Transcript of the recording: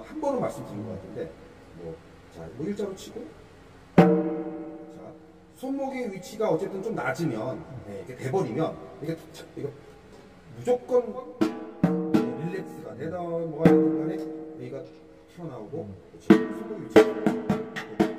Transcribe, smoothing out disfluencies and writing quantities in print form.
한 번은 말씀드린 것 같은데 뭐 일자로 치고 자 손목의 위치가 어쨌든 좀 낮으면 이렇게 돼버리면 이게 무조건 릴렉스가 되던 뭐가 되든 간에 여기가 튀어나오고 손목 위치